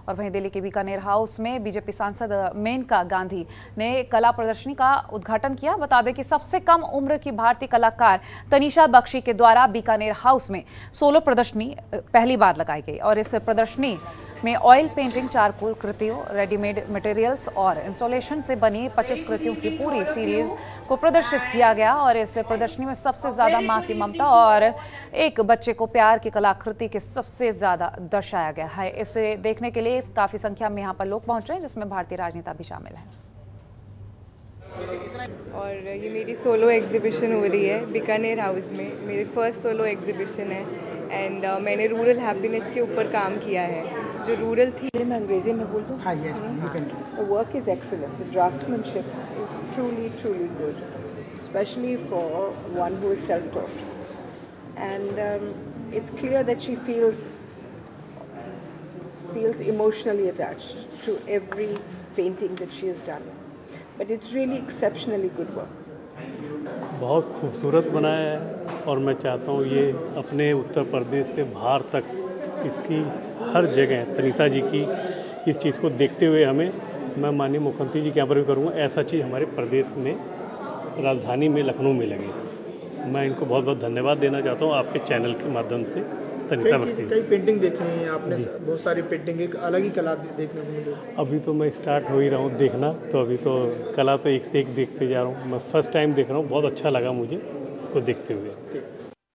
और वहीं दिल्ली के बीकानेर हाउस में बीजेपी सांसद मेनका गांधी ने कला प्रदर्शनी का उद्घाटन किया। बता दें कि सबसे कम उम्र की भारतीय कलाकार तनीषा बख्शी के द्वारा बीकानेर हाउस में सोलो प्रदर्शनी पहली बार लगाई गई और इस प्रदर्शनी में ऑयल पेंटिंग, चारकोल कृतियों, रेडीमेड मटेरियल्स और इंस्टॉलेशन से बनी 25 कृतियों की पूरी सीरीज को प्रदर्शित किया गया। और इस प्रदर्शनी में सबसे ज्यादा मां की ममता और एक बच्चे को प्यार की कलाकृति के सबसे ज्यादा दर्शाया गया है। इसे देखने के लिए काफी संख्या में यहाँ पर लोग पहुंच रहे हैं, जिसमें भारतीय राजनेता भी शामिल हैं। और ये मेरी सोलो एग्जीबिशन हो रही है बीकानेर हाउस में। मेरी फर्स्ट सोलो एग्जीबिशन है एंड मैंने रूरल हैप्पीनेस के ऊपर काम किया है, जो रूरल थी। मैं अंग्रेजी में बोल दूँ? हाँ, yes, you can. The work is excellent. The draftsmanship is truly, truly good, especially for one who is self-taught. And it's clear that she feels emotionally attached to every painting that she has done. But it's really exceptionally good work. बहुत खूबसूरत बनाया है और मैं चाहता हूँ ये अपने उत्तर प्रदेश से बाहर तक इसकी हर जगह तनीषा जी की इस चीज़ को देखते हुए मैं माननीय मुख्यमंत्री जी के यहाँ पर भी करूँगा, ऐसा चीज़ हमारे प्रदेश में राजधानी में लखनऊ में लगे। मैं इनको बहुत बहुत धन्यवाद देना चाहता हूँ आपके चैनल के माध्यम से। तनीषा बख्शी कई पेंटिंग देखी हैं आपने, बहुत सारी पेंटिंग, एक अलग ही कला देखने को मिली। अभी तो मैं स्टार्ट हो ही रहा हूँ देखना, तो अभी तो कला तो एक से एक देखते जा रहा हूँ। मैं फर्स्ट टाइम देख रहा हूँ, बहुत अच्छा लगा मुझे इसको देखते हुए।